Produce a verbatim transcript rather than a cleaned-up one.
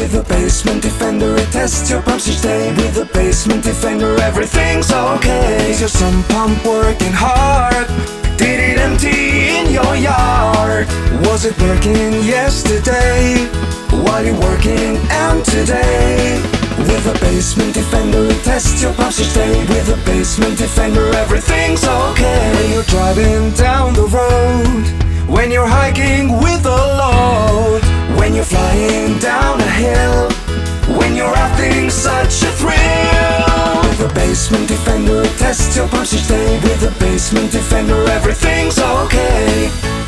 With a Basement Defender, it tests your pumps each day. With a Basement Defender, everything's okay. Is your sump pump working hard? Did it empty in your yard? Was it working yesterday while you're working out today? With a Basement Defender, it tests your pumps each day. With a Basement Defender, everything's okay. When you're driving down the road, when you're hiking with a load, when you're flying down a hill, when you're having such a thrill. With a Basement Defender, it tests your pumps each day. With a Basement Defender, everything's okay.